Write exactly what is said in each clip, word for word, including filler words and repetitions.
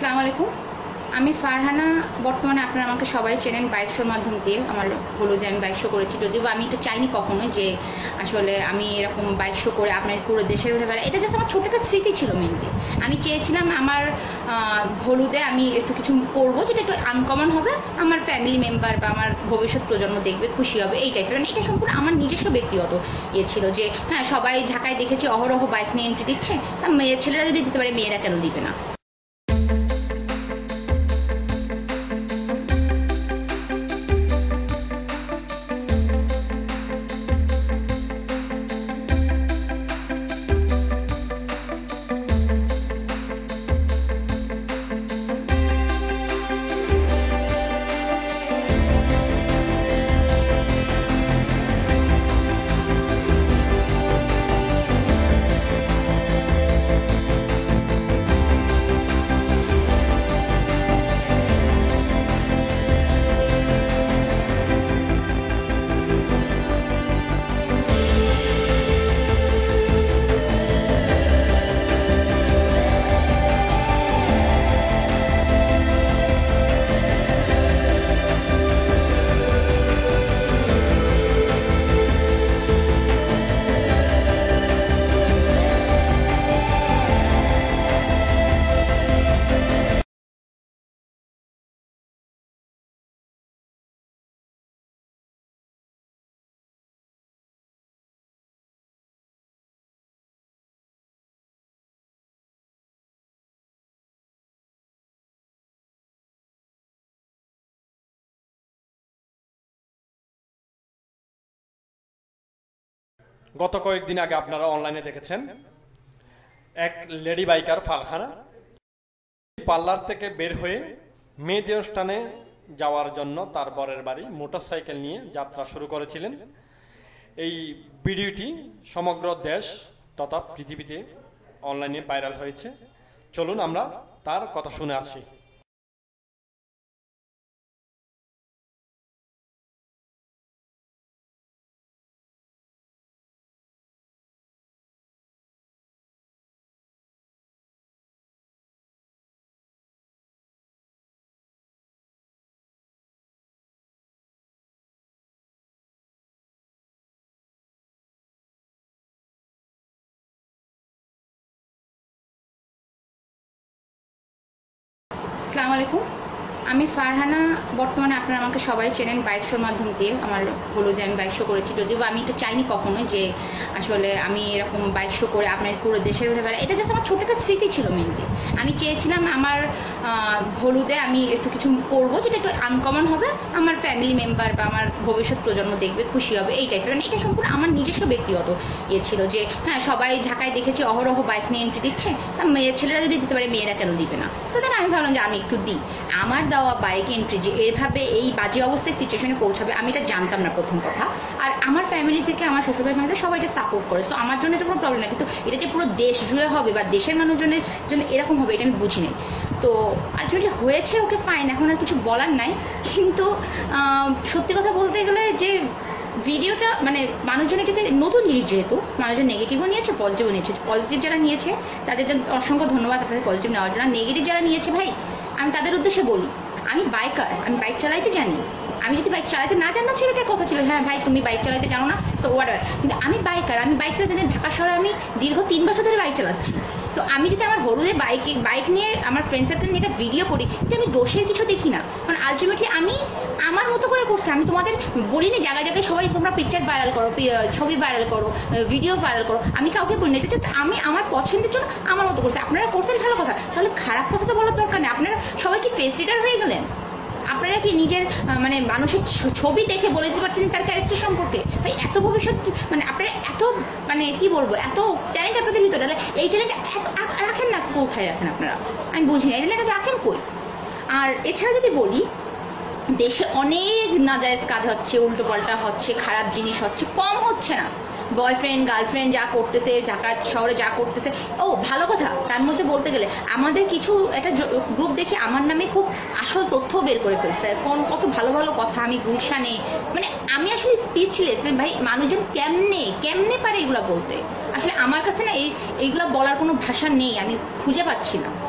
আসসালামু আলাইকুম। আমি ফারহানা। বর্তমানে আপনারা আমাকে সবাই চেনেন বাইক শোর মাধ্যম দিয়ে। আমার হলুদে আমি বাইক শো করেছি, যদিও আমি এটা চাইনি কখনো যে আসলে আমি এরকম বাইক শো করে আপনার পুরো দেশের হয়ে বেড়াই। এটা জাস্ট আমার ছোট একটা স্মৃতি ছিল। মেনলি আমি চেয়েছিলাম আমার হলুদে আমি একটু কিছু করবো যেটা একটু আনকমন হবে, আমার ফ্যামিলি মেম্বার বা আমার ভবিষ্যৎ প্রজন্ম দেখবে, খুশি হবে, এই টাইপের। মানে এটা সম্পূর্ণ আমার নিজস্ব ব্যক্তিগত ইয়ে ছিল যে হ্যাঁ, সবাই ঢাকায় দেখেছি অহরহ বাইক নিয়ে এন্ট্রি দিচ্ছে, তা মেয়ের ছেলেরা যদি দিতে পারে মেয়েরা কেন দিবে না। গত কয়েকদিন আগে আপনারা অনলাইনে দেখেছেন এক লেডি বাইকার ফারহানা পার্লার থেকে বের হয়ে মেয়েদের অনুষ্ঠানে যাওয়ার জন্য তার বরের বাড়ি মোটরসাইকেল নিয়ে যাত্রা শুরু করেছিলেন। এই ভিডিওটি সমগ্র দেশ তথা পৃথিবীতে অনলাইনে ভাইরাল হয়েছে। চলুন আমরা তার কথা শুনে আসি। আসসালামু আলাইকুম। আমি ফারহানা। বর্তমানে আপনারা আমাকে সবাই চেনেন বাইক শোর মাধ্যম দিয়ে। আমার হলুদে আমি বাইক শো করেছি, যদিও আমি এটা চাইনি কখনো যে আসলে আমি এরকম বাইক শো করে আপনার পুরো দেশের হয়ে বেড়াই। এটা জাস্ট আমার ছোট একটা স্মৃতি ছিল। মেনলি আমি চেয়েছিলাম আমার হলুদে আমি একটু কিছু করবো যেটা একটু আনকমন হবে, আমার ফ্যামিলি মেম্বার বা আমার ভবিষ্যৎ প্রজন্ম দেখবে, খুশি হবে, এই টাইপের। মানে এটা সম্পূর্ণ আমার নিজস্ব ব্যক্তিগত ইয়ে ছিল যে হ্যাঁ, সবাই ঢাকায় দেখেছি অহরহ বাইক নিয়ে এন্ট্রি দিচ্ছে, তা মেয়ের ছেলেরা যদি দিতে পারে মেয়েরা কেন দিবে না। সো দেন আমি ভাবলাম যে আমি একটু দিই। আমার দেওয়া বাইক এন্ট্রি যে এভাবে এই বাজে অবস্থায় সিচুয়েশনে পৌঁছাবে আমি এটা জানতাম না, প্রথম কথা। আর আমার ফ্যামিলি থেকে আমার শ্বশুরবাড়ি ফ্যামিলি সবাই এটা সাপোর্ট করে, সো আমার জন্য এটা কোনো প্রবলেম না। কিন্তু এটা যে পুরো দেশ জুড়ে হবে বা দেশের মানুষজনের জন্য এরকম হবে এটা আমি বুঝি নাই। তো আলটিমেটলি হয়েছে, ওকে ফাইন, এখন আর কিছু বলার নাই। কিন্তু সত্যি কথা বলতে গেলে যে ভিডিওটা মানে মানুষজন এটাকে নতুন জিনিস, যেহেতু মানুষজন নেগেটিভও নিয়েছে পজিটিভও নিয়েছে। পজিটিভ যারা নিয়েছে তাদের অসংখ্য ধন্যবাদ আপনাদের পজিটিভ নেওয়ার জন্য। নেগেটিভ যারা নিয়েছে ভাই, আমি তাদের উদ্দেশ্যে বলি, আমি বাইকার, আমি বাইক চালাইতে জানি। আমি যদি বাইক চালাতে না জানতাম সেটাতে কথা ছিল, হ্যাঁ ভাই তুমি বাইক চালাতে জানো না, সো ওয়াটার। কিন্তু আমি বাইকার, আমি বাইক চালাতে জানি। ঢাকা শহরে আমি দীর্ঘ তিন বছর ধরে বাইক চালাচ্ছি। তো আমি যদি আমার হলুদে বাইক বাইক নিয়ে আমার ফ্রেন্ড সার্কেল নিয়ে একটা ভিডিও করি, এটা আমি দোষের কিছু দেখি না। কারণ আলটিমেটলি আমি আমার মতো করে করছি। আমি তোমাদের বলিনি জায়গায় জায়গায় সবাই তোমরা পিকচার ভাইরাল করো, ছবি ভাইরাল করো, ভিডিও ভাইরাল করো, আমি কাউকে বলিনি। এটা জাস্ট আমি আমার পছন্দের জন্য আমার মতো করছি। আপনারা করছেন ভালো কথা, তাহলে খারাপ কথা তো বলার দরকার নেই। আপনারা সবাই কি ফেস রিডার হয়ে গেলেন? আপনারা কি নিজের মানে মানুষের ছবি দেখে বলে দিতে পারছেন তার ক্যারেক্টার সম্পর্কে? ভাই এত ভবিষ্যৎ মানে আপনারা এত মানে কি বলবো, এত ট্যালেন্ট আপনাদের ভিতরে, তাহলে এই ট্যালেন্ট রাখেন না কোথায় রাখেন আপনারা? আমি বুঝি না এই ট্যালেন্ট রাখেন কই। আর এছাড়া যদি বলি, দেশে অনেক নাজায়েজ কাজ হচ্ছে, উল্টো পাল্টা হচ্ছে, খারাপ জিনিস হচ্ছে, কম হচ্ছে না। বয়ফ্রেন্ড গার্লফ্রেন্ড যা করতেছে, ঢাকা শহরে যা করতেছে, ও ভালো কথা। তার মধ্যে বলতে গেলে আমাদের কিছু একটা গ্রুপ দেখে আমার নামে খুব আসল তথ্য বের করে ফেলছে, কোন কত ভালো ভালো কথা। আমি গুলশানে মানে আমি আসলে স্পিচলেস ভাই, মানুষজন কেমনে কেমনে পারে এগুলা বলতে। আসলে আমার কাছে না এই এইগুলা বলার কোনো ভাষা নেই, আমি খুঁজে পাচ্ছি না।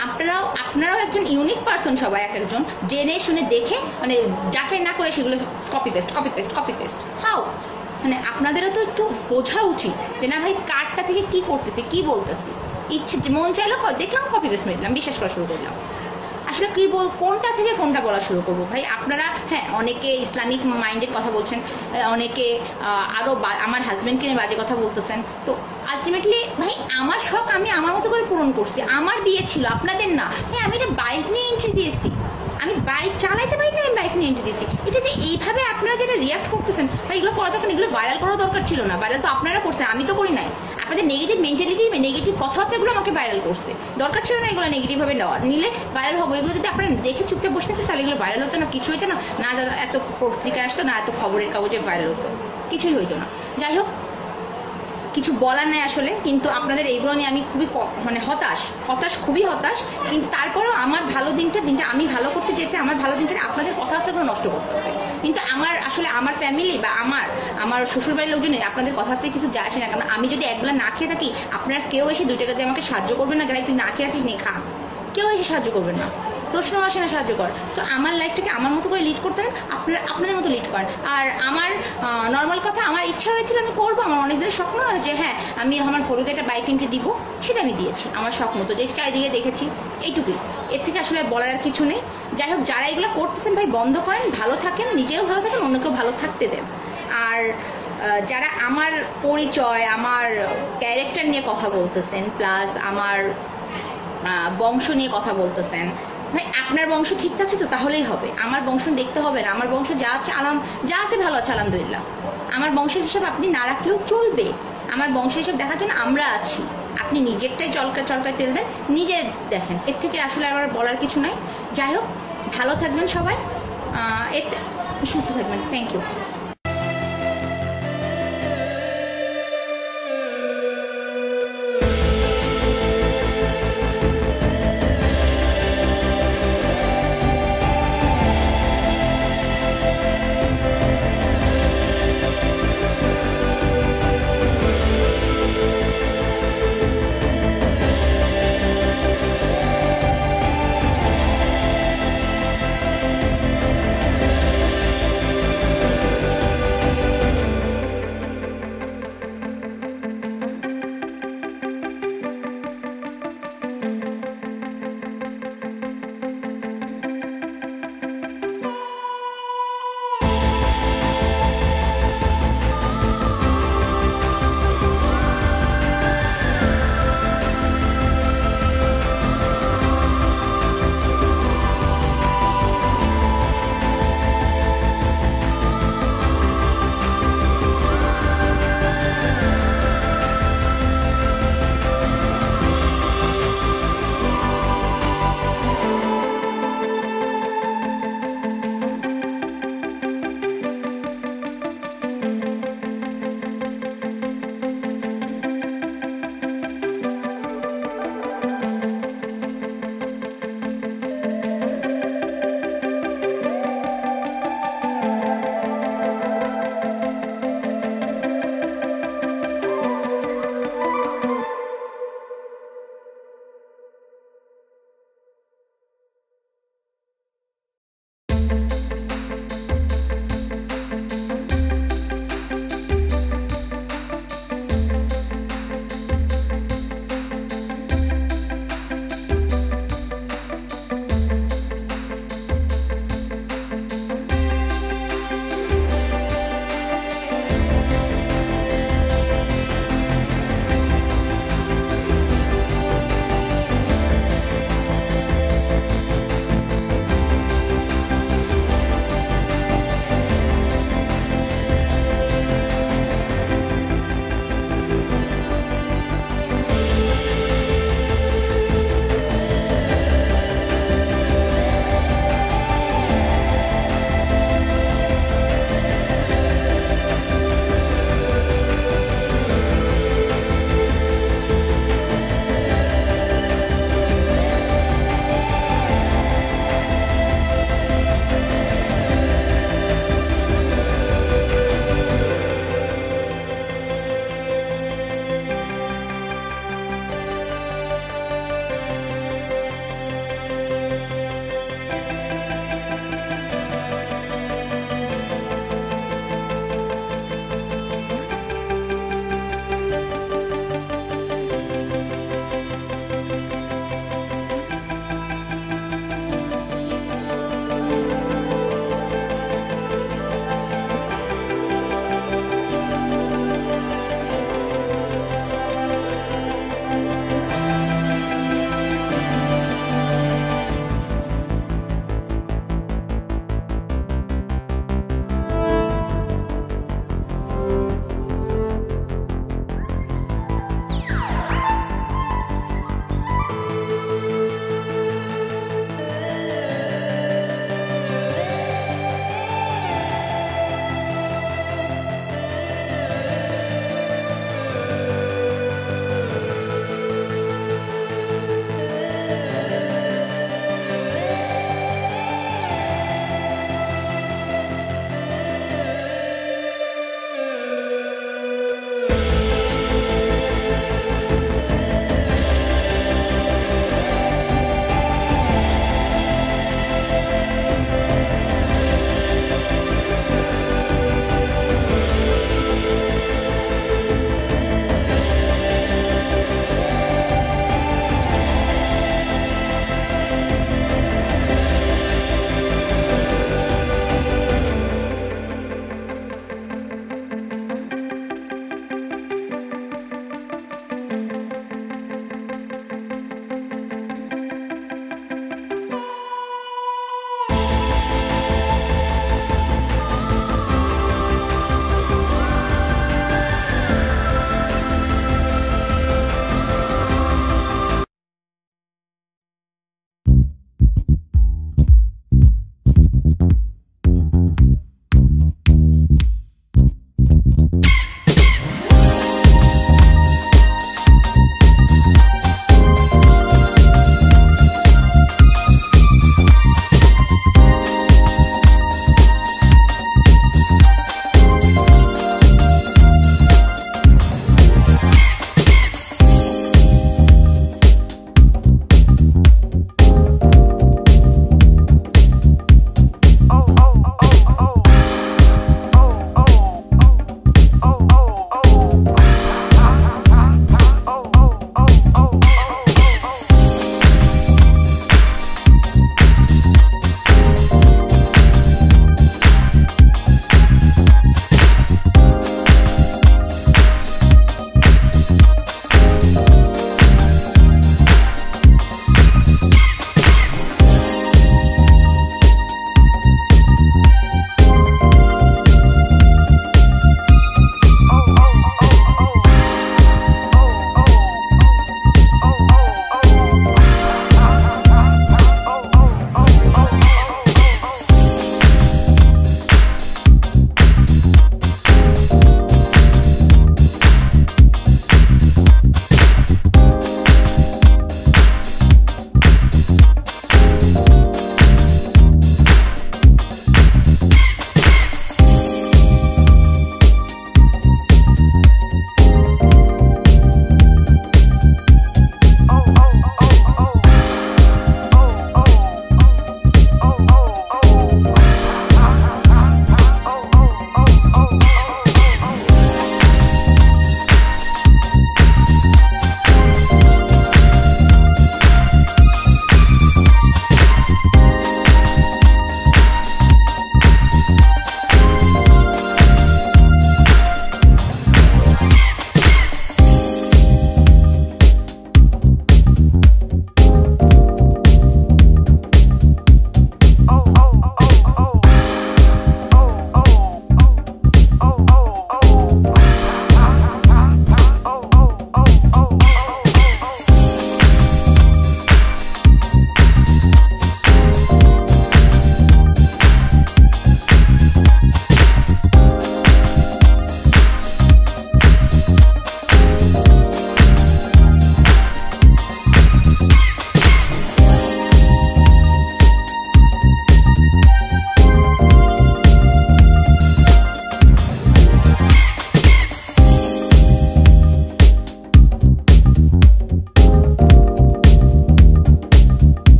আপনারাও আপনারাও একজন ইউনিক পার্সন, সবাই এক একজন জেনে শুনে দেখে মানে যাচাই না করে সেগুলো copy paste copy paste copy paste how, মানে আপনাদেরও তো একটু বোঝা উচিত যে না ভাই কার্ডটা থেকে কি করতেছি কি বলতেছি, ইচ্ছে মন চাইলো দেখলাম কপি পেস্ট মেরে দিলাম, বিশ্বাস করা শুরু করলাম। আসলে কি বল কোনটা থেকে কোনটা বলা শুরু করবো ভাই? আপনারা হ্যাঁ অনেকে ইসলামিক মাইন্ডের কথা বলছেন, অনেকে আরো আমার হাজবেন্ডকে নিয়ে বাজে কথা বলতেছেন, তো আলটিমেটলি ভাই আমার শখ আমি আমার মতো করে পূরণ করছি, আমার বিয়ে ছিল আপনাদের না। হ্যাঁ আমি একটা বাইক নিয়ে এন্ট্রি দিয়েছি, আমি বাইক চালাইতে পারি না, আমি বাইক নিয়ে এন্ট্রি দিয়েছি। এটা যে এইভাবে আপনারা যেটা রিয়াক্ট করতেছেন ভাই এগুলো করা দরকার, এগুলো ভাইরাল করা দরকার ছিল না। ভাইরাল তো আপনারা করছেন, আমি তো করি নাই। আপনাদের নেগেটিভ মেন্টালিটি নেগেটিভ কথাবার্তাগুলো আমাকে ভাইরাল করছে, দরকার ছিল না এগুলো নেগেটিভ ভাবে নেওয়ার। নিলে ভাইরাল হবো, এগুলো যদি আপনারা দেখে চুপচাপ বসে থাকতেন তাহলে এগুলো ভাইরাল হতো না, কিছু হইতো না, না এত পত্রিকায় আসতো না, এত খবরের কাগজে ভাইরাল হতো, কিছুই হইতো না। যাই হোক কিছু বলার নাই আসলে, কিন্তু আপনাদের এইগুলো নিয়ে আমি খুবই মানে হতাশ হতাশ খুবই হতাশ। কিন্তু তারপরেও আমার ভালো দিনটা দিনটা আমি ভালো করতে চেয়েছি, আমার ভালো দিনটা আপনাদের কথাবার্তাগুলো নষ্ট করতেছে। কিন্তু আমার আসলে আমার ফ্যামিলি বা আমার আমার শ্বশুরবাড়ির লোকজনে আপনাদের কথাবার্তায় কিছু যায় আসে না, কারণ আমি যদি একবেলা না খেয়ে থাকি আপনারা কেউ এসে দুই টাকা দিয়ে আমাকে সাহায্য করবেন না, যারা তুই না খেয়ে আসিস নে খা, কেউ এসে সাহায্য করবেন না, প্রশ্ন আসে না সাহায্য কর। সো আমার লাইফটাকে আমার মতো করে লিড করতে হয়, আপনারা আপনাদের মতো লিড করেন। আর আমার নর্মাল কথা, আমার ইচ্ছা হয়েছিল আমি করবো, আমার অনেক দিনের স্বপ্ন হয় যে হ্যাঁ আমি আমার হলুদে একটা বাইক এন্ট্রি দিব, সেটা আমি দিয়েছি আমার শখ মতো, যে চারিদিকে দেখেছি, এইটুকুই। এর থেকে আসলে বলার আর কিছু নেই। যাই হোক যারা এগুলো করতেছেন ভাই বন্ধ করেন, ভালো থাকেন, নিজেও ভালো থাকেন, অন্যকেও ভালো থাকতে দেন। আর যারা আমার পরিচয় আমার ক্যারেক্টার নিয়ে কথা বলতেছেন, প্লাস আমার বংশ নিয়ে কথা বলতেছেন, ভাই আপনার বংশ ঠিক আছে তো তাহলেই হবে, আমার বংশ দেখতে হবে না। আমার বংশ যা আছে আলাম যা আছে ভালো আছে আলহামদুলিল্লাহ, আমার বংশের হিসাব আপনি না রাখলেও চলবে, আমার বংশের হিসাব দেখার জন্য আমরা আছি। আপনি নিজেরটাই চলকা চলকায় তেল দেন, নিজে দেখেন, এর থেকে আসলে আবার বলার কিছু নাই। যাই হোক ভালো থাকবেন সবাই, এর সুস্থ থাকবেন। Thank you.